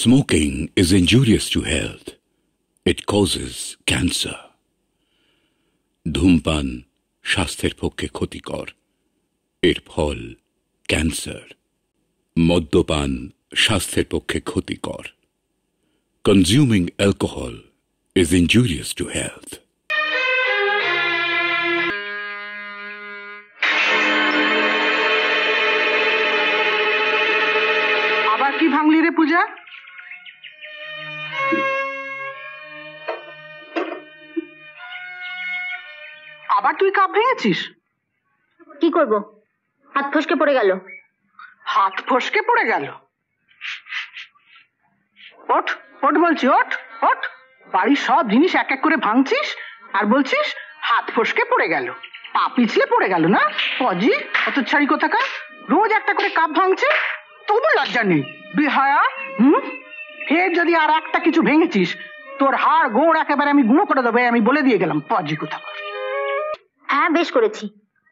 Smoking is injurious to health. It causes cancer. ধূমপান স্বাস্থ্যের পক্ষে ক্ষতিকর, এর ফল ক্যান্সার। মদ্যপান স্বাস্থ্যের পক্ষে ক্ষতিকর। Consuming alcohol is injurious to health. আবার কি ভাঙলি রে পূজা? আবার তুই কাপ ভেঙেছিস? কি করব, হাত ফসকে পড়ে গেল। হাত ফসকে পড়ে গেল? ওঠ ওঠ বলছি, ওঠ ওঠ। বাড়ির সব জিনিস এক এক করে ভাঙছিস আর বলছিস হাত ফসকে পড়ে গেল। পা পিছলে পড়ে গেল না? পজি অত ছাড়ি কোথাকার, রোজ একটা করে কাপ ভাঙছে, তবু লজ্জা নেই বেহায়া। ফের যদি আর একটা কিছু ভেঙেছিস তোর হাড় গোড় একেবারে আমি গুঁড়ো করে দেবো, আমি বলে দিয়ে গেলাম। পজি কোথাকার। হ্যাঁ বেশ করেছি।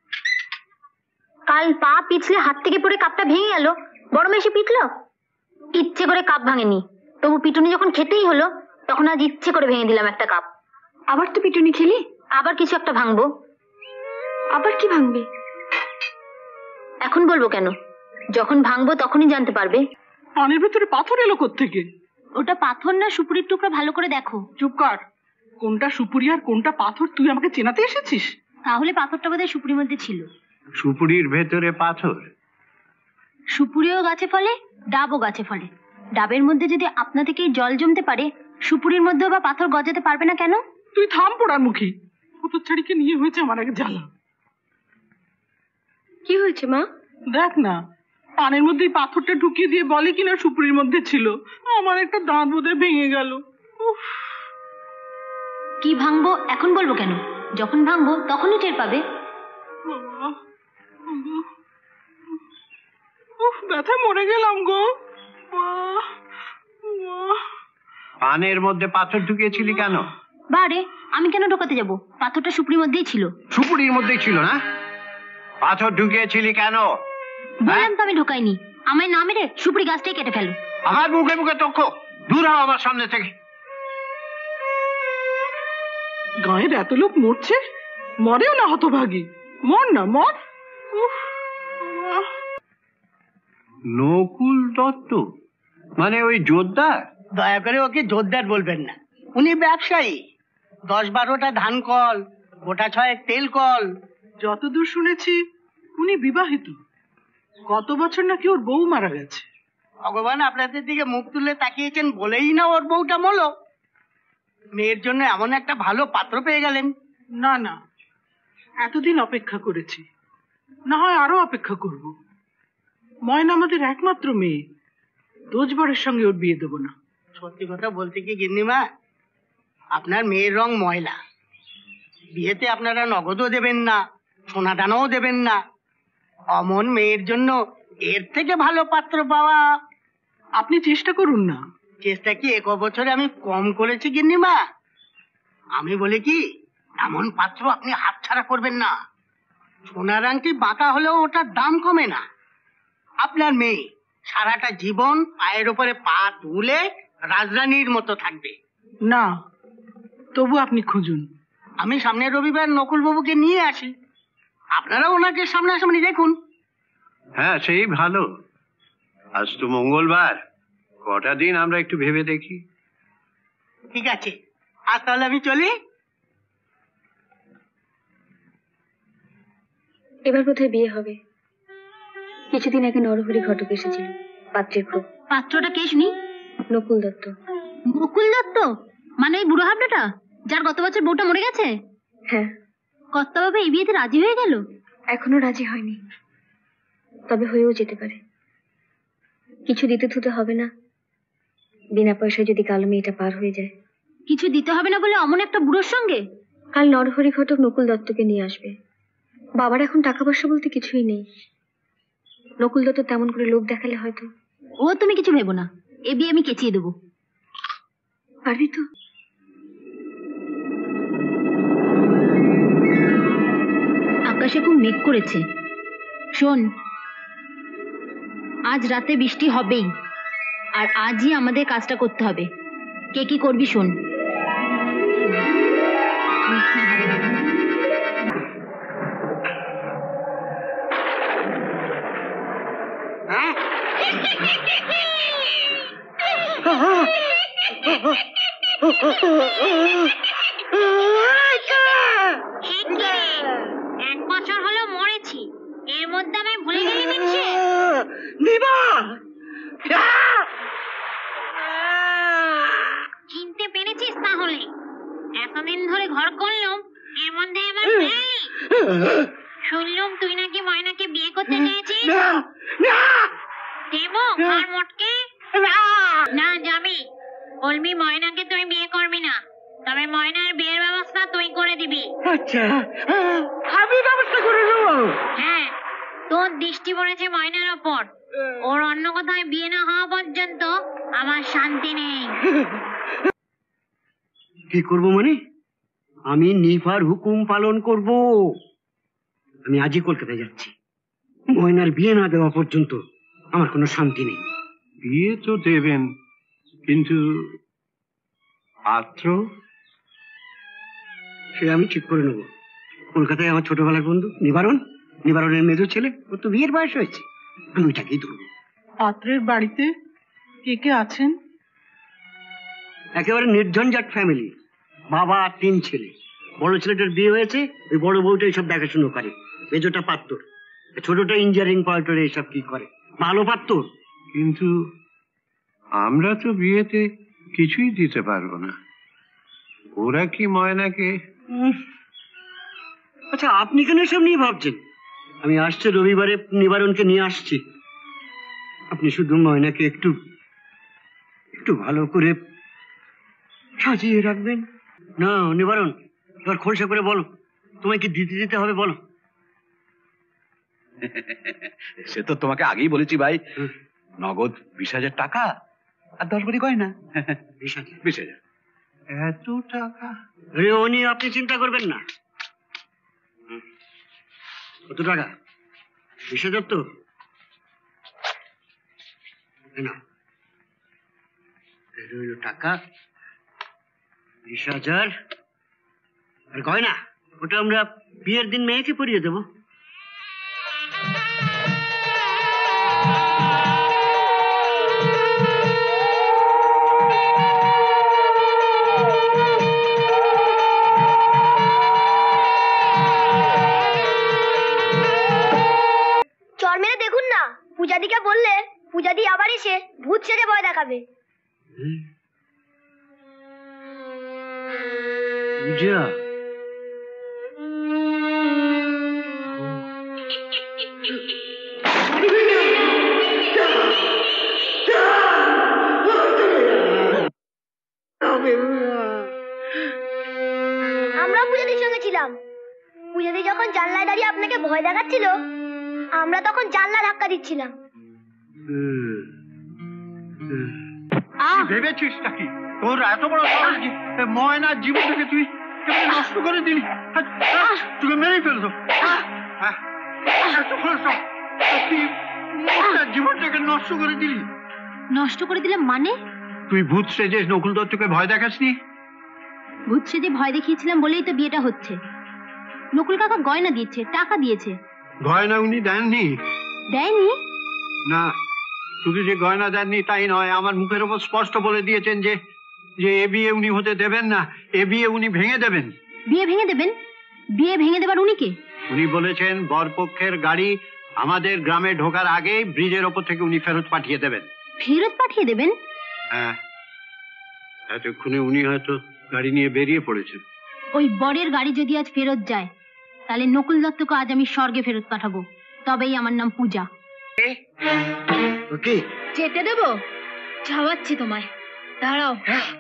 কাল পা পিছলে হাত থেকে পড়ে কাপটা ভেঙে গেল, বড় মেশে পিটলো। ইচ্ছে করে কাপ ভাঙেনি, তবু পিটুনি যখন খেতেই হলো তখন আজ ইচ্ছে করে ভেঙে দিলাম একটা কাপ। আবার তো পিটুনি খেলি, আবার কিছু একটা ভাঙবো। আবার কি ভাঙবে? এখন বলবো কেন, যখন ভাঙবো তখনই জানতে পারবে। পানির ভেতরে পাথর এলো কোত্থেকে? ওটা পাথর না সুপুরির টুকরা, ভালো করে দেখো। চুপ কর। কোনটা সুপুরি আর কোনটা পাথর তুই আমাকে চেনাতে এসেছিস? তাহলে পাথরটা বোধহয় সুপুরির মধ্যে ছিল। সুপুরির ভেতরে পাথর? সুপুরিও গাছে ফলে, ডাবও গাছে ফলে। ডাবের মধ্যে যদি আপনা থেকেই জল জমতে পারে, সুপুরির মধ্যেও বা পাথর গজাতে পারবে না কেন? তুই থাম পোড়ার মুখী। ছাড়িকে নিয়ে হয়েছে আমার এক জ্বালা। কি হয়েছে মা? দেখ না, পানের মধ্যে পাথরটা ঢুকিয়ে দিয়ে বলে কিনা সুপুরির মধ্যে ছিল। আমার একটা দাঁত বোধহয় ভেঙে গেল। কি ভাঙবো এখন বলবো কেন, যখন ভাঙবো তখনই টের পাবে। ব্যথায় মরে গেলাম গো। পানের মধ্যে পাথর ঢুকিয়েছিলি কেন? বারে, আমি কেন ঢোকাতে যাব? পাথরটা সুপুরির মধ্যেই ছিল। সুপুরির মধ্যেই ছিল না? পাথর ঢুকিয়েছিলি কেন? বললাম তো আমি ঢোকাইনি। আমায় না মেরে সুপুরি গাছটাই কেটে ফেলো। আমার মুখে মুখে তক্ক, দূর হও আমার সামনে থেকে। গায়ের এত লোক মরছে, মরেও না হতভাগী। মর না, মর। নকুল দত্ত মানে ওই জোরদার? দয়া করে ওকে জোরদার বলবেন না, উনি ব্যবসায়ী। 10-12টা ধান কল, গোটা 6 তেল কল। যতদূর শুনেছি উনি বিবাহিত। গত বছর নাকি ওর বউ মারা গেছে। ভগবান আপনাদের দিকে মুখ তুলে তাকিয়েছেন বলেই না ওর বউটা মলো। মেয়ের জন্য এমন একটা ভালো পাত্র পেয়ে গেলেন। না না, এতদিন অপেক্ষা করেছি, না হয় আরো অপেক্ষা করব। ময়না আমাদের একমাত্র মেয়ে, দোজবরের সঙ্গে ওর বিয়ে দেবো না। সত্যি কথা বলতে কি গিন্নিমা, আপনার মেয়ের রং ময়লা। বিয়েতে আপনারা নগদও দেবেন না, সোনা দানাও দেবেন না। অমন মেয়ের জন্য এর থেকে ভালো পাত্র পাওয়া। আপনি চেষ্টা করুন না। চেষ্টা কি 1 বছরে আমি কম করেছি গিন্নিমা? আমি বলি কি, এমন পাত্র আপনি হাতছাড়া করবেন না। সোনার আংটি বাঁকা হলেও ওটার দাম কমে না। আপনার মেয়ে সারাটা জীবন পায়ের উপরে পা তুলে রাজরানীর মতো থাকবে। না, তবু আপনি খুঁজুন। আমি সামনের রবিবার নকুল বাবুকে নিয়ে আসি, আপনারা ওনাকে সামনাসামনি দেখুন। হ্যাঁ সেই ভালো। আজ তো মঙ্গলবার, কটা দিন আমরা একটু ভেবে দেখি। ঠিক আছে, আজ তাহলে আমি চলি। এবার বোধহয় বিয়ে হবে। কিছুদিন আগে নরহরি ঘটক এসেছিল, পাত্রের খুব। পাত্রটা কে শুনি? নকুল দত্ত। নকুল দত্ত মানে ওই বুড়ো হাবড়াটা যার গত বছর বউটা মরে গেছে? হ্যাঁ। কর্তা বাবা এই বিয়েতে রাজি হয়ে গেল? এখনো রাজি হয়নি, তবে হয়েও যেতে পারে। কিছু দিতে থুতে হবে না, বিনা পয়সায় যদি কালো মেয়েটা পার হয়ে যায়। কিছু দিতে হবে না বলে অমন একটা বুড়োর সঙ্গে? কাল নরহরি ঘটক নকুল দত্তকে নিয়ে আসবে। বাবার এখন টাকা পয়সা বলতে কিছুই নেই। নকুল দত্ত তেমন করে লোক দেখালে হয়তো। ও তুমি কিছু ভেবো না, এ বিয়ে আমি কেচিয়ে দেবো। পারবি তো? আকাশে খুব মেঘ করেছে। শোন, আজ রাতে বৃষ্টি হবেই, আর আজই আমাদের কাজটা করতে হবে। কে কি করবি শোন। এক বছর হলো মরেছি, এর মধ্যে আমি ভুলে গেলি মিছে? চিনতে পেরেছিস তাহলে? এতদিন ধরে ঘর করলাম, এর মধ্যে আমার শুনলাম তুই নাকি ময়নাকে বিয়ে করতে চেয়েছিস। দেবো আর মোটকে? না যাবি, বলবি ময়নাকে তুই বিয়ে করবি না, তবে ময়নার বিয়ের ব্যবস্থা তুই করে দিবি। আচ্ছা, আমি ব্যবস্থা করে দেবো। হ্যাঁ, তোর দৃষ্টি পড়েছে ময়নার ওপর, ওর অন্য কোথায় বিয়ে না হওয়া পর্যন্ত আমার শান্তি নেই। কি করব মানে? আমি নিফার হুকুম পালন করব। আমি আজই কলকাতায় যাচ্ছি। ময়নার বিয়ে না দেওয়া পর্যন্ত আমার কোনো শান্তি নেই। বিয়ে তো দেবেন, কিন্তু পাত্র? সে আমি ঠিক করে নেব। কলকাতায় আমার ছোটবেলার বন্ধু নিবারণের মেজো ছেলে, ওর তো বিয়ের বয়স হয়েছে, আমি ওইটাকেই ধরবো। পাত্রের বাড়িতে কে কে আছেন? একেবারে নির্ঝঞ্ঝাট ফ্যামিলি, বাবা আর 3 ছেলে। বড় ছেলেটার বিয়ে হয়েছে, ওই বড় বউটা এইসব দেখাশুনো করে। মেজোটা পাত্তর, ছোটটা ইঞ্জিনিয়ারিং পড়াটরে এইসব কি করে, ভালো পাত্তর। কিন্তু আমরা তো বিয়েতে কিছুই দিতে পারবো না। ওরা কি ময়নাকে? আচ্ছা, আপনি কেন এসব নিয়ে ভাবছেন? আমি আসছে রবিবারে নিবারণকে নিয়ে আসছি। আপনি শুধু ময়নাকে একটু একটু ভালো করে সাজিয়ে রাখবেন না। নিবারণ, এবার খোলসা করে বলো, তোমায় কি দিতে হবে বলো। সে তো তোমাকে আগেই বলেছি ভাই, নগদ 20,000 টাকা আর 10 ভরি গয়না। 20,000। এত টাকা? ও নিয়ে আপনি চিন্তা করবেন না। কত টাকা? 20,000 তো না, রইল টাকা 20,000 আর গয়না। ওটা আমরা বিয়ের দিন মেয়েকে পরিয়ে দেবো। চর মেরে দেখুন না, পূজাদিকে বললে পূজাদি আবার এসে ভূত সেজে ভয় দেখাবে। পূজা, আমরা পূজাদির সঙ্গে ছিলাম। পূজাদি যখন জানলায় দাঁড়িয়ে আপনাকে ভয় দেখাচ্ছিল, আমরা তখন জানলা ধাক্কা দিচ্ছিলাম। ভেবেছিস নাকি তোর এত বড় ময়নার জীবনটাকে তুই নষ্ট করে দিলি? তোকে মেরে ফেলতো। জীবনটাকে নষ্ট করে দিলি। নষ্ট করে দিলাম মানে? তুই ভূত সেজে নকুল দত্তকে ভয় দেখাসনি? ভূত সেজে ভয় দেখিয়েছিলাম বলেই তো বিয়েটা হচ্ছে। নকুল কাকা গয়না দিয়েছে, টাকা দিয়েছে। গয়না উনি দেননি? দেয়নি? না, শুধু যে গয়না দেননি তাই নয়, আমার মুখের ওপর স্পষ্ট বলে দিয়েছেন যে এ বিয়ে উনি হতে দেবেন না, এ বিয়ে উনি ভেঙে দেবেন। বিয়ে ভেঙে দেবেন? বিয়ে ভেঙে দেবার উনি কে? উনি বলেছেন বরপক্ষের গাড়ি আমাদের গ্রামে ঢোকার আগেই ব্রিজের ওপর থেকে উনি ফেরত পাঠিয়ে দেবেন। ফেরত পাঠিয়ে দেবেন? হ্যাঁ, এতক্ষণে উনি হয়তো গাড়ি নিয়ে বেরিয়ে পড়েছেন। ওই বরের গাড়ি যদি আজ ফেরত যায়, তাহলে নকুল দত্তকে আজ আমি স্বর্গে ফেরত পাঠাবো। তবেই আমার নাম পূজা। ওকে, যেতে দেবো? যাওয়াচ্ছি তোমায়, দাঁড়াও।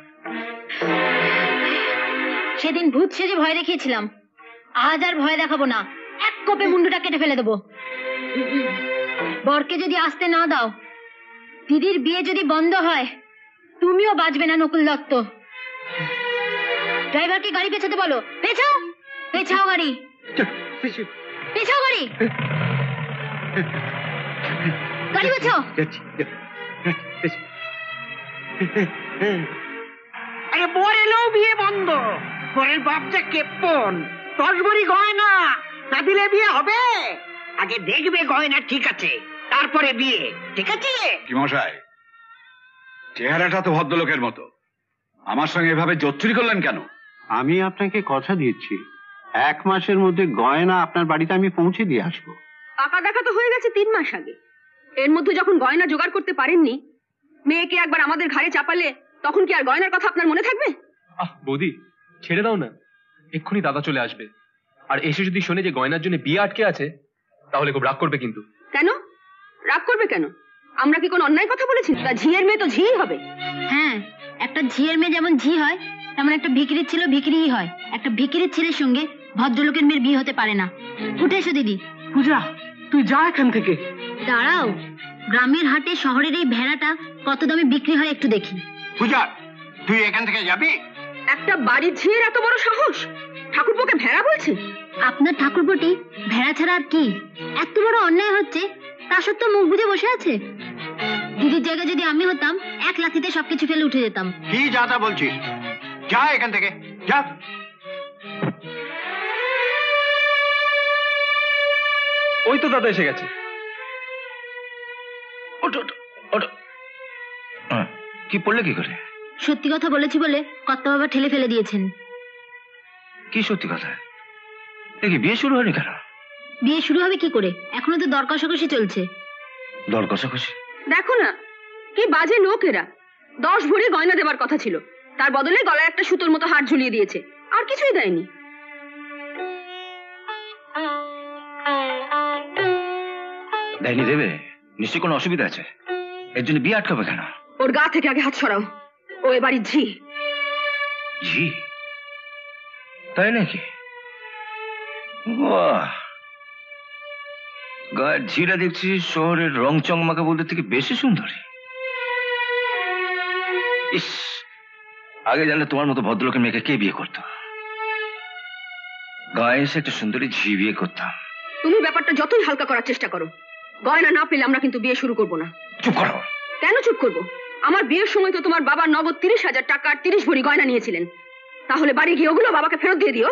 সেদিন ভূত সেজে ভয় দেখিয়েছিলাম, আজ আর ভয় দেখাবো না। এক কোপে মুন্ডুটা কেটে ফেলে দেবো। বরকে যদি আসতে না দাও, দিদির বিয়ে যদি বন্ধ হয়, তুমিও বাঁচবে না নকুল দত্ত। ড্রাইভারকে গাড়ি পেছাতে বলো। পেছাও, পেছাও গাড়ি, পেছাও গাড়ি, গাড়ি পেছাও। আরে বর এলেও বিয়ে বন্ধ। বরের বাপ যা কেপন, 10 ভরি গয়না না দিলে বিয়ে হবে? আগে দেখবে গয়না ঠিক আছে, তারপরে বিয়ে, ঠিক আছে? কি মশাই, চেহারাটা তো ভদ্রলোকের মতো, আমার সঙ্গে এভাবে জোচ্চুরি করলেন কেন? আমি আপনাকে কথা দিচ্ছি, 1 মাসের মধ্যে গয়না আপনার বাড়িতে আমি পৌঁছে দিয়ে আসবো। টাকা দেখা তো হয়ে গেছে 3 মাস আগে। এর মধ্যে যখন গয়না জোগাড় করতে পারেননি, মেয়েকে একবার আমাদের ঘাড়ে চাপালে তখন কি আর গয়নার কথা আপনার মনে থাকবে? বৌদি ছেড়ে দাও না, এক্ষুনি দাদা চলে আসবে। আর এসে যদি শোনে যে গয়নার জন্য বিয়ে আটকে আছে, তাহলে খুব রাগ করবে কিন্তু। কেন রাগ করবে কেন? আমরা কি কোনো অন্যায় কথা বলেছি? তা ঝিয়ের মেয়ে তো ঝিই হবে। হ্যাঁ, একটা ঝিয়ের মেয়ে যেমন ঝি হয়, তেমন একটা ভিখিরির ছিল ভিখিরিই হয়। একটা ভিখিরির ছেলের সঙ্গে ভদ্রলোকের মেয়ের বিয়ে হতে পারে না। উঠে এসো দিদি। পূজা, তুই যা এখান থেকে। দাঁড়াও, গ্রামের হাটে শহরের এই ভেড়াটা কত দামে বিক্রি হয় একটু দেখি। পূজা, তুই এখান থেকে যাবি? একটা বাড়ির ঝিয়ের এত বড় সাহস, ঠাকুরপোকে ভেড়া বলছে? আপনার ঠাকুরপোটি ভেড়া ছাড়া আর কি? এত বড় অন্যায় হচ্ছে, তা সত্ত্বেও মুখ বুজে বসে আছে। দিদির জায়গায় যদি আমি হতাম, 1 লাথিতে সবকিছু ফেলে উঠে যেতাম। কি যাতা বলছিস? যা এখান থেকে, যা। ওই তো দাদা এসে গেছে। কি পড়লে কি করে? সত্যি কথা বলেছি বলে কর্তা বাবা ঠেলে ফেলে দিয়েছেন। কি সত্যি কথা? দেখি বিয়ে শুরু হয়নি কেন? বিয়ে শুরু হবে কি করে? এখনো তো দর কষাকষি চলছে। দর কষাকষি? দেখো না কি বাজে লোক এরা। 10 ভরি গয়না দেবার কথা ছিল, তার বদলে গলায় একটা সুতোর মতো হার ঝুলিয়ে দিয়েছে, আর কিছুই দেয়নি। দেয়নি দেবে? নিশ্চয়ই কোনো অসুবিধা আছে, এর জন্য বিয়ে আটকাবে কেন? ওর গা থেকে আগে হাত সরাও, ও এবারই ঝি। ঝি? তাই নাকি? বাহ, গায়ের ঝিরা দেখছি শহরের রং চংমাকা বলতে থেকে বেশি সুন্দরী। ইস, আগে জানলে তোমার মতো ভদ্রলোকের মেয়েকে কে বিয়ে করতো? গায়ে এসে একটা সুন্দরী ঝি বিয়ে করতাম। তুমি ব্যাপারটা যতই হালকা করার চেষ্টা করো, গয়না না পেলে আমরা কিন্তু বিয়ে শুরু করব না। চুপ করো। কেন চুপ করব? আমার বিয়ের সময় তো তোমার বাবা নগদ 30,000 টাকা আর 30 ভরি গয়না নিয়েছিলেন। তাহলে বাড়ি গিয়ে ওগুলো বাবাকে ফেরত দিয়ে দিও।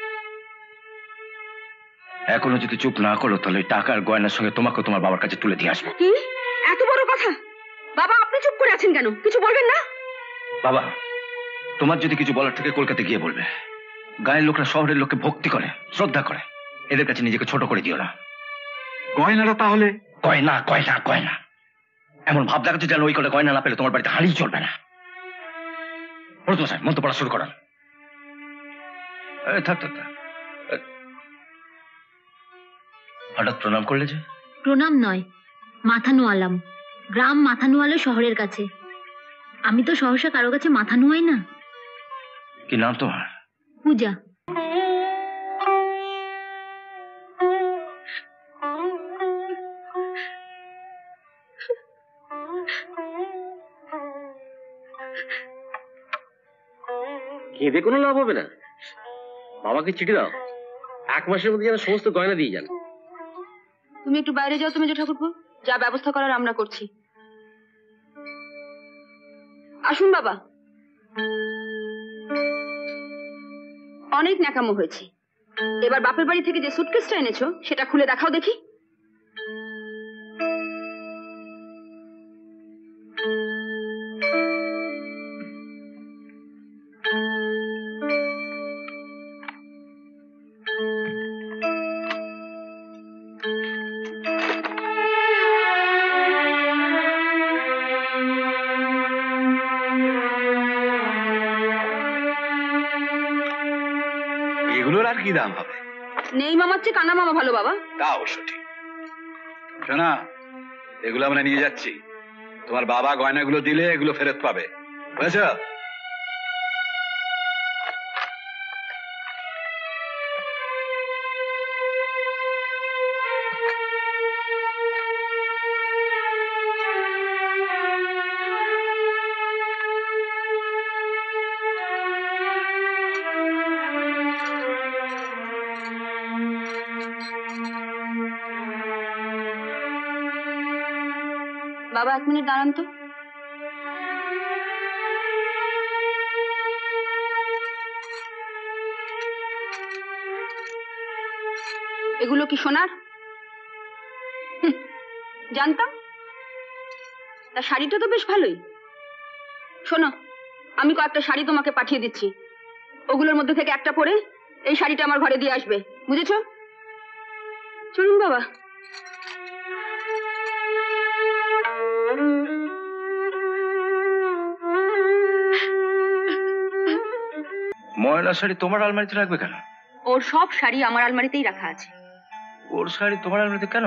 এখনো যদি চুপ না করো, তাহলে টাকা আর গয়নার সঙ্গে তোমাকে তোমার বাবার কাছে তুলে দিয়ে আসবো। কি এত বড় কথা? বাবা, আপনি চুপ করে আছেন কেন? কিছু বলবেন না? বাবা, তোমার যদি কিছু বলার থেকে কলকাতা গিয়ে বলবে। গায়ের লোকরা শহরের লোককে ভক্তি করে, শ্রদ্ধা করে, এদের কাছে নিজেকে ছোট করে দিও না। গয়নাটা তাহলে? গয়না গয়না গয়না এমন ভাব দেখাচ্ছে যেন ওই করে গয়না না পেলে তোমার বাড়িতে হাঁড়ি চলবে না। মন্ত্র পড়া শুরু করান। থাক থাক থাক। হঠাৎ প্রণাম করলে যে? প্রণাম নয়, মাথা নোয়ালাম। গ্রাম মাথা নোয়ালো শহরের কাছে, আমি তো সহসা কারো কাছে মাথা নোয়াই না। কি নাম তোমার? পূজা। কেঁদে কোনো লাভ হবে না, বাবাকে চিঠি দাও, 1 মাসের মধ্যে যেন সমস্ত গয়না দিয়ে যান। তুমি একটু বাইরে যাও, তুমি যে ঠাকুরপো, যা ব্যবস্থা করার আমরা করছি। আসুন বাবা। অনেক ন্যাকামো হয়েছে, এবার বাপের বাড়ি থেকে যে সুটকেসটা এনেছো সেটা খুলে দেখাও দেখি। এগুলোর আর কি দাম হবে? নেই মামার চেয়ে কানা মামা ভালো বাবা। তা অবশ্য ঠিক। শোনা, এগুলো আমরা নিয়ে যাচ্ছি, তোমার বাবা গয়নাগুলো দিলে এগুলো ফেরত পাবে, বুঝেছ? বাবা 1 মিনিট দাঁড়ান তো। এগুলো কি সোনার? জানতাম। তা শাড়িটা তো বেশ ভালোই। শোনো, আমি কয়েকটা শাড়ি তোমাকে পাঠিয়ে দিচ্ছি, ওগুলোর মধ্যে থেকে একটা পরে এই শাড়িটা আমার ঘরে দিয়ে আসবে, বুঝেছো? চলুন বাবা। ময়না শাড়ি তোমার আলমারিতে রাখবে কেন? ওর সব শাড়ি আমার আলমারিতেই রাখা আছে। ওর শাড়ি তোমার আলমারিতে কেন?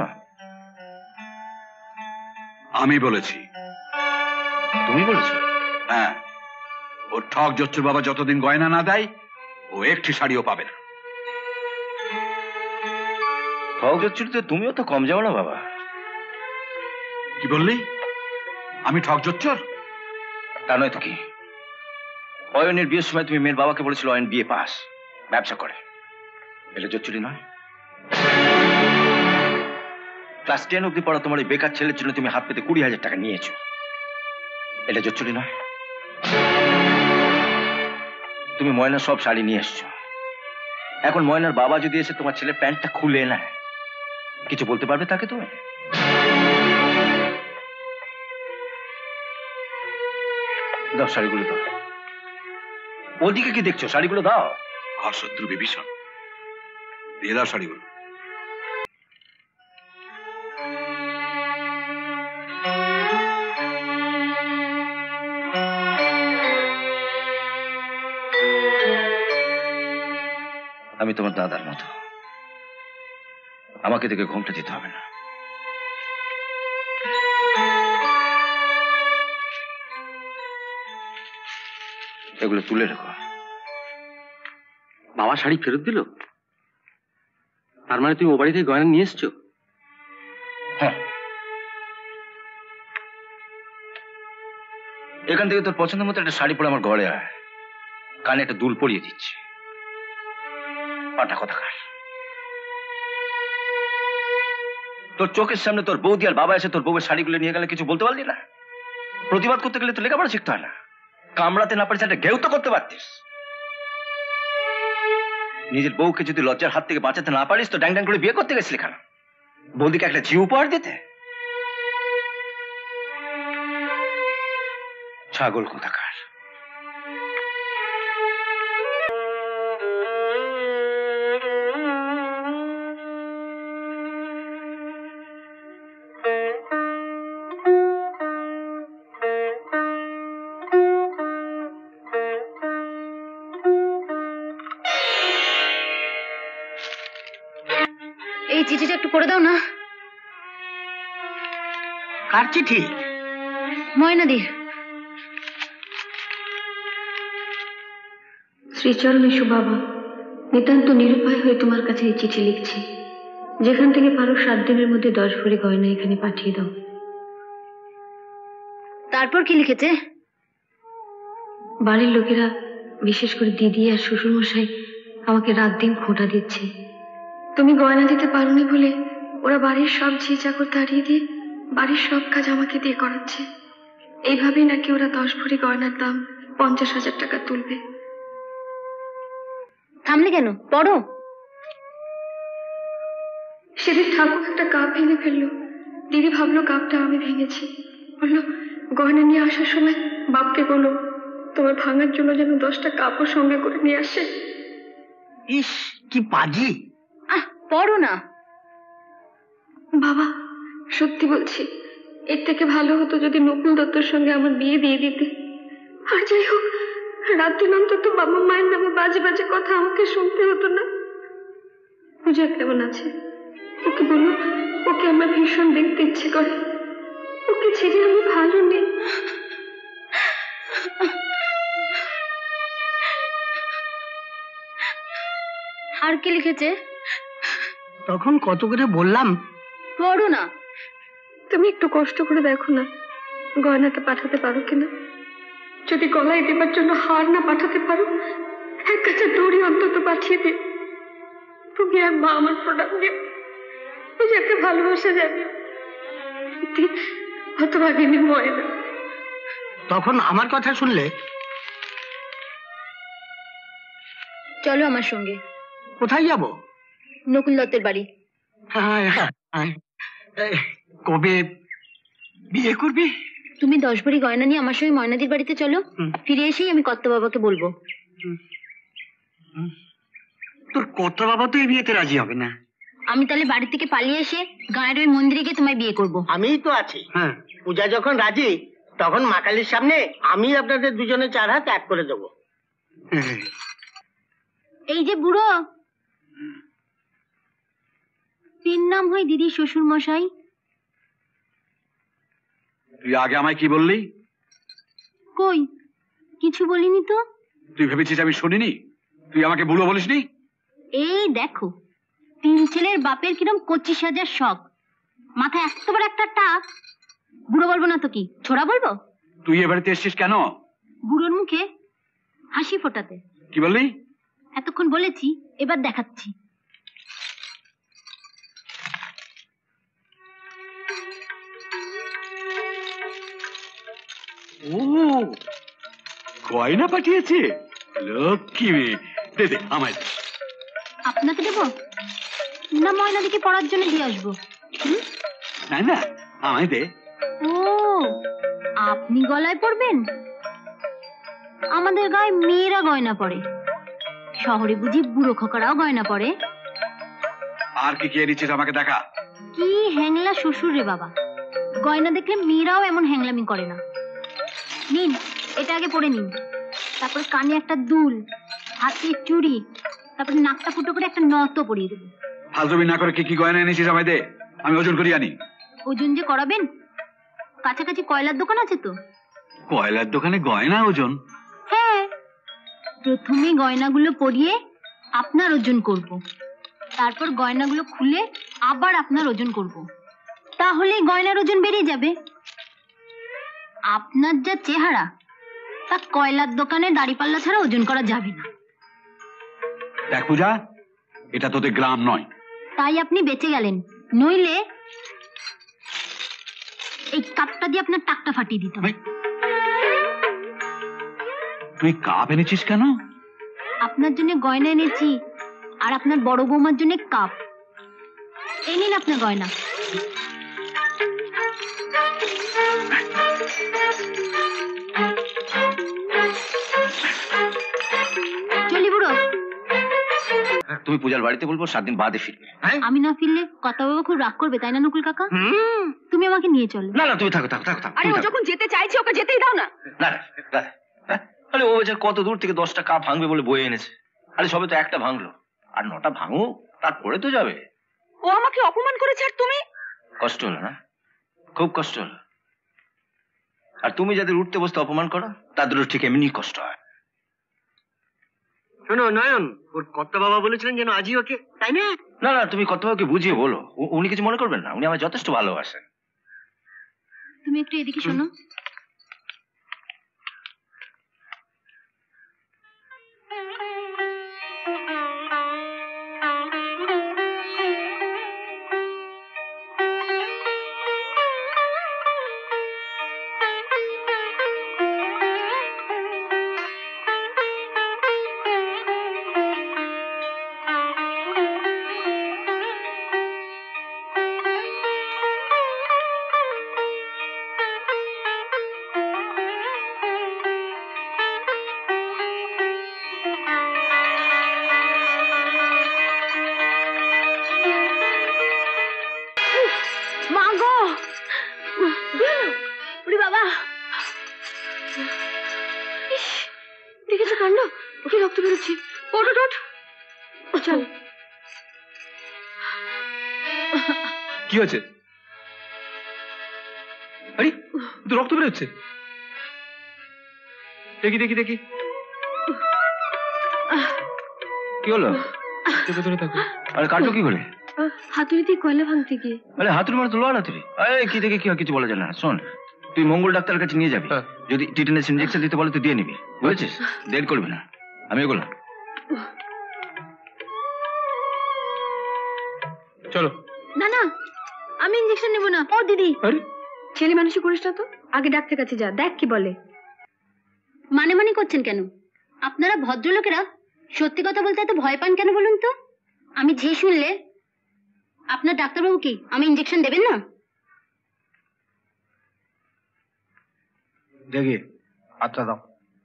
আমি বলেছি। তুমি বলেছো? হ্যাঁ, ওর ঠক জচ্চুর বাবা যতদিন গয়না না দেয় ও একটি শাড়িও পাবে না। ঠক জচ্চুরিতে তুমিও তো কম যাও না বাবা। কি বললি? আমি ঠক জচ্চর? তা নয় তো কি? অয়নের বিয়ের সময় তুমি মেয়ের বাবাকে বলেছিল অয়ন বিয়ে পাস, ব্যবসা করে। এটা জচ্চুরি নয়? ক্লাস 10 অব্দি পড়া তোমার ওই বেকার ছেলের জন্য তুমি হাত পেতে 20,000 টাকা নিয়েছো, এটা জচ্চুরি নয়? তুমি ময়নার সব শাড়ি নিয়ে এসছো, এখন ময়নার বাবা যদি এসে তোমার ছেলে প্যান্টটা খুলে নেয়, কিছু বলতে পারবে তাকে তুমি? দাও শাড়িগুলো দাও। ওদিকে কি দেখছো? শাড়িগুলো দাও। ঘর শত্রু বিভীষণ, দিয়ে দাও শাড়িগুলো। আমি তোমার দাদার মতো, আমাকে দেখে ঘুমটা দিতে হবে না। এগুলো তুলে রেখো। বাবা শাড়ি ফেরত দিল? তার মানে তুমি ও বাড়ি থেকে গয়না নিয়ে এসছো? হ্যাঁ, এখান থেকে তোর পছন্দ মতো একটা শাড়ি পরে আমার ঘরে আয়, কানে একটা দুল পরিয়ে দিচ্ছি। পাটা কথা কার? তোর চোখের সামনে তোর বৌদি আর বাবা এসে তোর বউয়ের শাড়িগুলো নিয়ে গেলে কিছু বলতে পারলি না? প্রতিবাদ করতে গেলে তো লেখাপড়া শিখতে হয় না? কামড়াতে না পারিস একটা ঘেউ তো করতে পারতিস। নিজের বউকে যদি লজ্জার হাত থেকে বাঁচাতে না পারিস তো ড্যাং ড্যাং করে বিয়ে করতে গেছিলি কেন? বৌদিকে একটা ঝি উপহার দিতে? ছাগল কোথাকার। এই চিঠিটা একটু পড়ে দাও না। কার চিঠি? ময়নাদির। শ্রীচরণ এসো বাবা, নিতান্ত নিরুপায় হয়ে তোমার কাছে এই চিঠি লিখছি। যেখান থেকে পারো 7 দিনের মধ্যে 10 ভরি গয়না এখানে পাঠিয়ে দাও। তারপর কি লিখেছে? বাড়ির লোকেরা, বিশেষ করে দিদি আর শ্বশুরমশাই আমাকে রাত দিন খোঁটা দিচ্ছে। তুমি গয়না দিতে পারোনি বলে ওরা বাড়ির সব ঝি চাকর তাড়িয়ে দিয়ে বাড়ির সব কাজ আমাকে দিয়ে করাচ্ছে। এইভাবেই নাকি ওরা 10 ভরি গয়নার দাম 50,000 টাকা তুলবে। থামলে কেন? পড়ো। সেদিন ঠাকুর একটা কাপ ভেঙে ফেললো। দিদি ভাবলো কাপটা আমি ভেঙেছি। বললো গয়না নিয়ে আসার সময় বাপকে বলো তোমার ভাঙার জন্য যেন 10টা কাপড় সঙ্গে করে নিয়ে আসে। ইস, কি পাজি! পড়ো না বাবা, সত্যি বলছি, এর থেকে ভালো হতো যদি নকুল দত্তর সঙ্গে আমার বিয়ে দিয়ে দিতে। আর যাই হোক, রাত দিন অন্তত বাবা মায়ের নামে বাজে বাজে কথা আমাকে শুনতে হতো না। পূজা কেমন আছে? ওকে বলো, ওকে আমার ভীষণ দেখতে ইচ্ছে করে। ওকে ছেড়ে আমি ভালো নেই। আর কি লিখেছে? তখন কত করে বললাম। পড়ো না। তুমি একটু কষ্ট করে দেখো না, গয়নাটা পাঠাতে পারো কিনা। যদি গলায় দেবার জন্য হার না পাঠাতে পারো, 1 কাঁচা দড়ি অন্তত পাঠিয়ে দিও। তুমি আর মা আমার প্রণাম দিও। পূজাকে ভালোবাসা যাবে। হতভাগিনী ময়না। তখন আমার কথা শুনলে? চলো আমার সঙ্গে। কোথায় যাব? নকুল দত্তের বাড়ি। কবে বিয়ে করবে? তুমি 10 ভরি গয়না নিয়ে আমার সঙ্গে ময়নাদির বাড়িতে চলো, ফিরে এসেই আমি কর্তা বাবাকে বলবো। তোর কত বাবা তো এই বিয়েতে রাজি হবে না। আমি তাহলে বাড়ি থেকে পালিয়ে এসে গায়ের ওই মন্দিরে গিয়ে তোমায় বিয়ে করব। আমিই তো আছি। পূজা যখন রাজি তখন মা কালীর সামনে আমি আপনাদের দুজনে 4 হাত এক করে দেবো। এই যে বুড়ো, তিন নাম হয় দিদি শ্বশুর মশাই। তুই আগে আমায় কি বললি? কই কিছু বলিনি তো। তুই ভেবেছিস আমি শুনিনি? তুই আমাকে বুড়ো বলিসনি? এই দেখো, 3 ছেলের বাপের কিরম 25,000 শখ, মাথায় এত বড় একটা টাক। বুড়ো বলবো না তো কি, ছোড়া বলবো? তুই এ বাড়িতে এসছিস কেন? বুড়োর মুখে হাসি ফোটাতে। কি বললি? এতক্ষণ বলেছি, এবার দেখাচ্ছি। ও গয়না পাঠিয়েছে, লক্ষ্মী মেয়ে। দে দে আমায়। আপনাকে দেবো না ময়নাদিকে পড়ার জন্য দিয়ে আসবো? না না, আমায় দে। ও আপনি গলায় পড়বেন? আমাদের গায়ে মেয়েরা গয়না পড়ে, শহরে বুঝি বুড়ো খোকারাও গয়না পড়ে? আর কি কি এনেছিস আমাকে দেখা। কি হ্যাংলা শ্বশুর রে বাবা, গয়না দেখলে মেয়েরাও এমন হ্যাংলামি করে না। নিন, এটা আগে পরে নিন, তারপর কানে একটা দুল, হাতে চুড়ি, তারপর নাকটা ফুটো করে একটা নত পরিয়ে দেবো। ফালতুমি না করে কি কি গয়না এনেছিস আমায় দে, আমি ওজন করি আনি। ওজন যে করাবেন, কাছাকাছি কয়লার দোকান আছে তো? কয়লার দোকানে গয়না ওজন? হ্যাঁ, প্রথমে গয়নাগুলো পরিয়ে আপনার ওজন করব, তারপর গয়নাগুলো খুলে আবার আপনার ওজন করব, তাহলেই গয়নার ওজন বেরিয়ে যাবে। আপনার যা চেহারা, তা কয়লার দোকানে দাড়িপাল্লা ছাড়া ওজন করা যাবে না। দেখ পূজা, এটা তোদের গ্রাম নয়। তাই আপনি বেঁচে গেলেন, নইলে এই কাপটা দিয়ে আপনার টাকটা ফাটিয়ে দিতাম। তুই কাপ এনেছিস কেন? আপনার জন্য গয়না এনেছি, আর আপনার বড় বৌমার জন্য কাপ। এই নিন আপনার গয়না। চলি বুড়ো। তুমি পূজার বাড়িতে বলবো 7 দিন বাদে ফিরবে। আমি না ফিরলে কথা বাবা খুব রাগ করবে, তাই না নকুল কাকা? তুমি আমাকে নিয়ে চলো। না না, তুমি থাকো থাকো থাকো থাকো। আরে ও যখন যেতে চাইছে ওকে যেতেই দাও না। না না, আরে ও বেচার কত দূর থেকে 10টা কাপ ভাঙবে বলে বয়ে এনেছে। আরে সবে তো একটা ভাঙলো, আর 9টা ভাঙুক, তারপরে তো যাবে। ও আমাকে অপমান করেছে আর তুমি? কষ্ট হলো না? খুব কষ্ট হলো। আর তুমি যাদের উঠতে বসতে অপমান করো, তাদেরও ঠিক এমনি কষ্ট হয়। শোনো নয়ন, ওর কর্তা বাবা বলেছিলেন যেন আজই ওকে, তাই না? না না, তুমি কর্তাবাবুকে বুঝিয়ে বলো, উনি কিছু মনে করবেন না, উনি আমায় যথেষ্ট ভালোবাসেন। তুমি একটু এদিকে শোনো। দেখেছো কাণ্ড, ওকে রক্ত বেরোচ্ছে। ওঠ ওঠ ওঠ, চল। কি হয়েছে? আরে তো রক্ত বেরোচ্ছে। দেখি দেখি দেখি, কি হলো? ভেতরে থাকো। আরে কাটলো কি করে? হাতুড়ি দিয়ে কয়লা ভাঙতে গিয়ে। আরে হাতুড়ি মানে তো লোহার হাতুড়ি। আরে কি দেখে কি হয় কিছু বলা যায় না। শোন, তুই মঙ্গল ডাক্তারের কাছে নিয়ে যাবি, যদি টিটেনাস ইনজেকশন দিতে বলে তুই দিয়ে নিবি, বুঝেছিস? দেরি করবি না, আমি এগুলো। চলো। না না, আমি ইনজেকশন নেব না। ও দিদি, আরে ছেলে মানুষই করিস না তো, আগে ডাক্তার কাছে যা, দেখ কি বলে। মানে মানে করছেন কেন? আপনারা ভদ্রলোকেরা সত্যি কথা বলতে এত ভয় পান কেন বলুন তো? আমি যে শুনলে আপনার ডাক্তারবাবু কি আমি ইঞ্জেকশন দেবেন না? দেখি আচ্ছা দাও।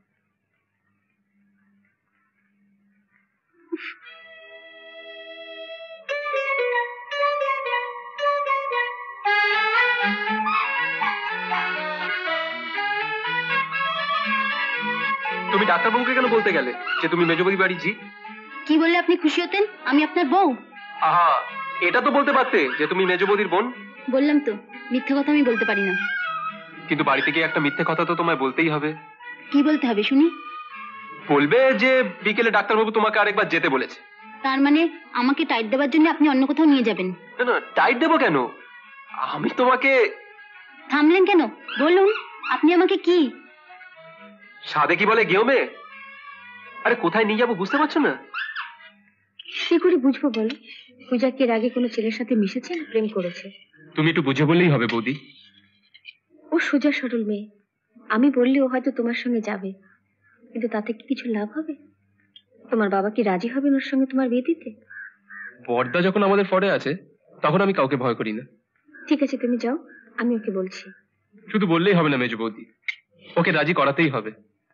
তুমি ডাক্তারবাবুকে কেন বলতে গেলে যে তুমি মেজবদি বাড়ি জি? কি বললে আপনি খুশি হতেন? আমি আপনার বউ। আহা, এটা তো বলতে পারতে যে তুমি মেজবদির বোন। বললাম তো মিথ্যে কথা আমি বলতে পারি না। কিন্তু বাড়িতে গিয়ে একটা মিথ্যে কথা তো তোমায় বলতেই হবে। কি বলতে হবে শুনি? বলবে যে বিকেলে ডাক্তারবাবু তোমাকে আরেকবার যেতে বলেছে। তার মানে আমাকে টাইট দেওয়ার জন্য আপনি অন্য কোথাও নিয়ে যাবেন? না না, টাইট দেবো কেন? আমি তোমাকে। থামলেন কেন? বলুন আপনি আমাকে কি? সাদে কি বলে গেও মেয়ে? আরে কোথায় নিয়ে যাবো বুঝতে পারছো না? সে করে বুঝবো বল? পূজা কি এর আগে কোনো ছেলের সাথে মিশেছে না প্রেম করেছে? তুমি একটু বুঝে বললেই হবে বৌদি। ও সোজা সরল মেয়ে, আমি বললে ও হয়তো তোমার সঙ্গে যাবে, কিন্তু তাতে কি কিছু লাভ হবে? তোমার বাবা কি রাজি হবেন ওর সঙ্গে তোমার বিয়ে দিতে? পর্দা যখন আমাদের ফরে আছে তখন আমি কাউকে ভয় করি না। ঠিক আছে তুমি যাও, আমি ওকে বলছি। শুধু বললেই হবে না মেজ বৌদি, ওকে রাজি করাতেই হবে।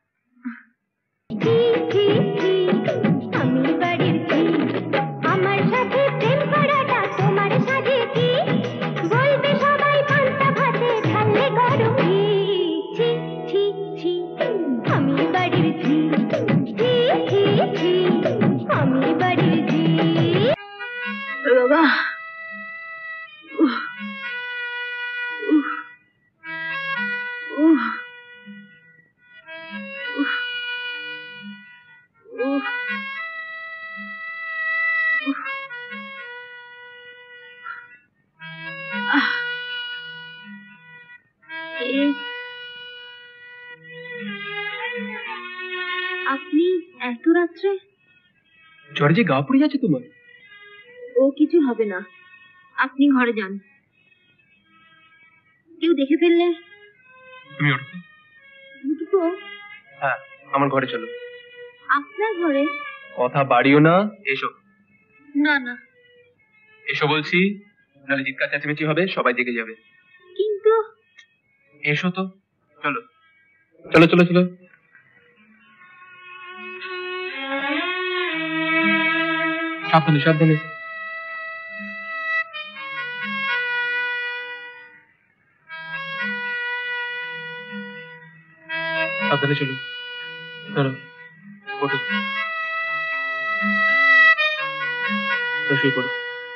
বাবা আপনি এত রাত্রে? জ্বরে যে গা পড়ে যাচ্ছে তোমার। ও কিছু হবে না, আপনি ঘরে যান। কেউ দেখে ফেললে? তুমি ওঠো। উঠবো? হ্যাঁ, আমার ঘরে চলো। আপনার ঘরে? কথা বাড়িও না, এসো। না না এসো বলছি, নাহলে চিৎকার চেঁচামেচি হবে, সবাই দেখে যাবে। কিন্তু এসো তো, চলো চলো চলো চলো। সাবধানে সাবধানে। সাবধানে চলো, চলো ওঠো, শুয়ে পড়ো।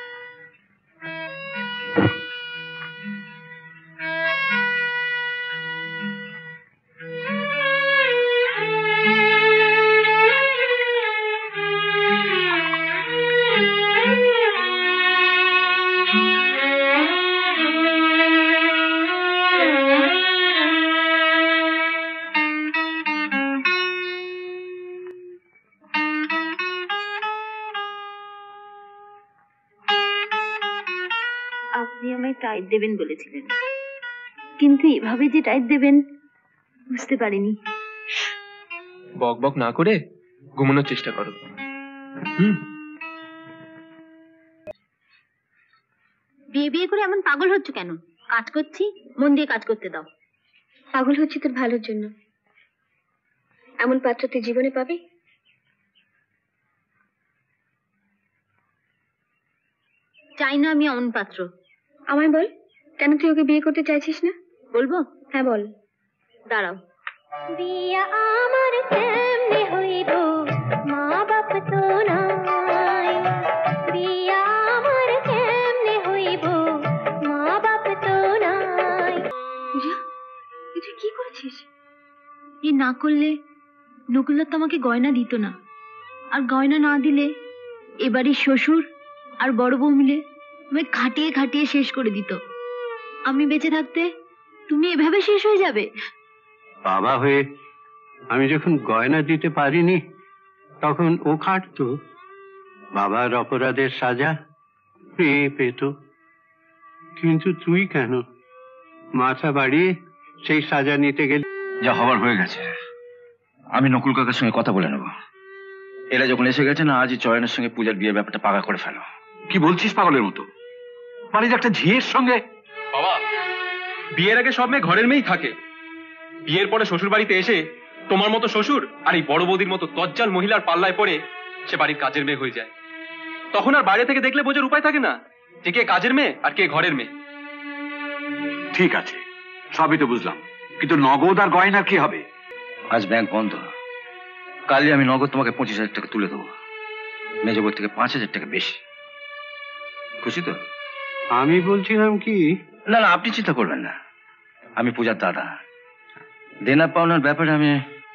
আপনি আমায় টাইট দেবেন বলেছিলেন, কিন্তু এভাবে যে টাইট দেবেন বুঝতে পারিনি। বক বক না করে ঘুমানোর চেষ্টা করো। বিয়ে বিয়ে করে এমন পাগল হচ্ছ কেন? কাজ করছি, মন দিয়ে কাজ করতে দাও। পাগল হচ্ছে তোর ভালোর জন্য। এমন পাত্র তুই জীবনে পাবি? চাই না আমি এমন পাত্র। আমায় বল, কেন তুই ওকে বিয়ে করতে চাইছিস না? বলবো? হ্যাঁ বল। দাঁড়াও। বিয়া আমার কেমনে হইব, মা বাপ তো নাই। বিয়া আমার কেমনে হইব, মা বাপ তো নাই। পূজা, তুই কি করেছিস? এ না করলে নকুলদত্ত আমাকে গয়না দিত না, আর গয়না না দিলে এবারে শ্বশুর আর বড় বউ মিলে আমায় খাটিয়ে খাটিয়ে শেষ করে দিত। আমি বেঁচে থাকতে তুমি এভাবে শেষ হয়ে যাবে? বাবা হয়ে আমি যখন গয়না দিতে পারিনি তখন ও খাটতো, বাবার অপরাধের সাজা পেত। কিন্তু তুই কেন মাথা বাড়িয়ে সেই সাজা নিতে গেলি? যা হবার হয়ে গেছে, আমি নকুল কাকার সঙ্গে কথা বলে নেব। এরা যখন এসে গেছে না, আজই চয়নের সঙ্গে পূজার বিয়ের ব্যাপারটা পাকা করে ফেলো। কি বলছিস পাগলের মতো? বাড়ির একটা ঝিয়ের সঙ্গে। বাবা, বিয়ের আগে সব মেয়ে ঘরের মেয়েই থাকে, বিয়ের পরে শ্বশুর বাড়িতে এসে তোমার মতো শ্বশুর আর এই বড় বৌদির মতো দজ্জাল মহিলার পাল্লায় পড়ে সে বাড়ির কাজের মেয়ে হয়ে যায়। তখন আর বাইরে থেকে দেখলে বোঝার উপায় থাকে না যে কে কাজের মেয়ে আর কে ঘরের মেয়ে। ঠিক আছে, সবই তো বুঝলাম, কিন্তু নগদ আর গয়নার কি হবে? আজ ব্যাংক বন্ধ, কালই আমি নগদ তোমাকে 25,000 টাকা তুলে দেবো, মেজ বই থেকে 5,000 টাকা বেশি। খুশি তো? আমি বলছিলাম কি, না না, আপনি চিন্তা করবেন না, আমি পূজার দাদা, দেনা পাওনার ব্যাপারে আমি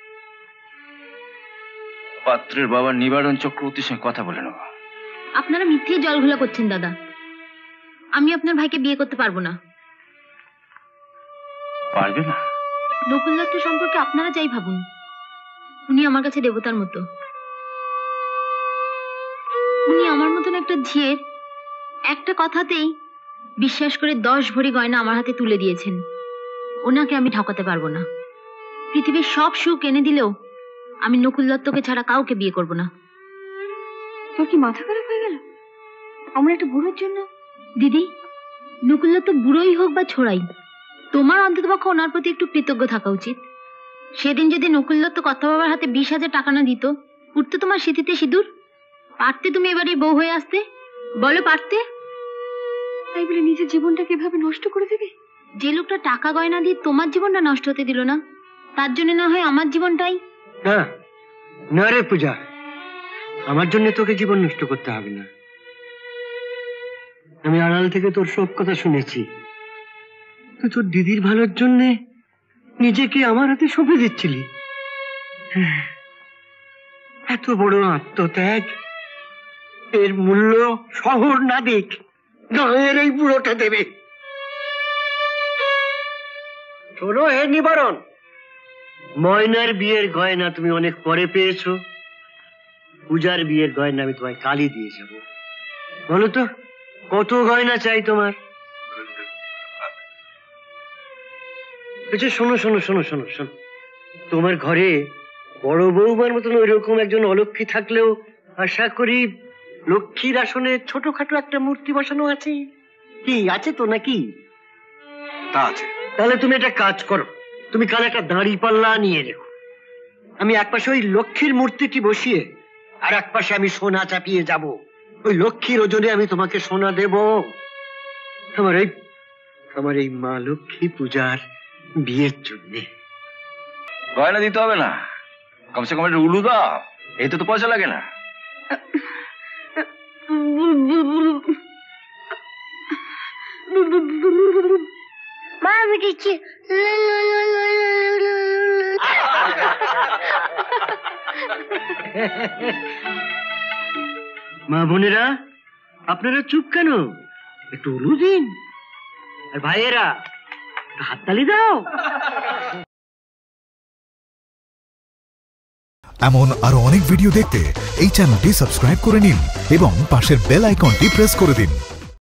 পাত্রের বাবার নিবারণ চক্রবর্তীর সঙ্গে কথা বলে নেব। আপনারা মিথ্যে জলঘোলা করছেন দাদা, আমি আপনার ভাইকে বিয়ে করতে পারবো না। পারবে না? নকুল দত্ত সম্পর্কে আপনারা যাই ভাবুন, উনি আমার কাছে দেবতার মতো। উনি আমার মতন একটা ঝিয়ের একটা কথাতেই বিশ্বাস করে 10 ভরি গয়না আমার হাতে তুলে দিয়েছেন। ওনাকে আমি ঠকাতে পারবো না। পৃথিবীর সব সুখ এনে দিলেও আমি নকুল দত্তকে ছাড়া কাউকে বিয়ে করব না। তোর কি মাথা খারাপ হয়ে গেল আমার একটা বুড়োর জন্য? দিদি, নকুল দত্ত বুড়োই হোক বা ছোড়াই, তোমার অন্ততপক্ষে ওনার প্রতি একটু কৃতজ্ঞ থাকা উচিত। সেদিন যদি নকুল দত্ত কথা বাবার হাতে 20,000 টাকা না দিত, উঠতো তোমার সিঁথিতে সিঁদুর? পারতে তুমি এবারে বউ হয়ে আসতে? বলো পারতে? তাই বলে নিজের জীবনটাকে এভাবে নষ্ট করে দেবে? যে লোকটা টাকা গয়না দিয়ে তোমার জীবনটা নষ্ট হতে দিল না, তার জন্য না হয় আমার জীবনটাই। না না রে পূজা, আমার জন্য তোকে জীবন নষ্ট করতে হবে না। আমি আড়াল থেকে তোর সব কথা শুনেছি। তুই তোর দিদির ভালোর জন্য নিজেকে আমার হাতে সঁপে দিচ্ছিলি। এত বড় আত্মত্যাগ, এর মূল্য শহর না দেখ, গাঁয়ের এই বুড়োটা দেবে। শোনো হে নিবারণ, ময়নার বিয়ের গয়না তুমি অনেক পরে পেয়েছো, পূজার বিয়ের গয়না আমি তোমায় কালই দিয়ে যাব। বলো তো কত গয়না চাই তোমার? শোনো শোনো শোনো শোনো শোনো, তোমার ঘরে বড় বৌমার মতন ওই রকম একজন অলক্ষী থাকলেও আশা করি লক্ষ্মীর আসনে ছোটখাটো একটা মূর্তি বসানো আছে। কি আছে তো নাকি? তা আছে। তাহলে তুমি একটা কাজ করো, তুমি কাল একটা দাঁড়ি পাল্লা নিয়ে রেখো। আমি এক পাশে ওই লক্ষ্মীর মূর্তিটি বসিয়ে আর এক পাশে আমি সোনা চাপিয়ে যাব। ওই লক্ষ্মীর ওজনে আমি তোমাকে সোনা দেব। আমার এই মা লক্ষ্মী পূজার বিয়ের জন্য। গয়না দিতে হবে না, কমসে কম একটা উলু দাও, এতে তো পয়সা লাগে না। মা আমি দিচ্ছি। মা বোনেরা, আপনারা চুপ কেন? একটু উলু দিন। আর ভাইয়েরা হাততালি দাও। এমন আরো অনেক ভিডিও দেখতে এই চ্যানেলটি সাবস্ক্রাইব করে নিন এবং পাশের বেল আইকনটি প্রেস করে দিন।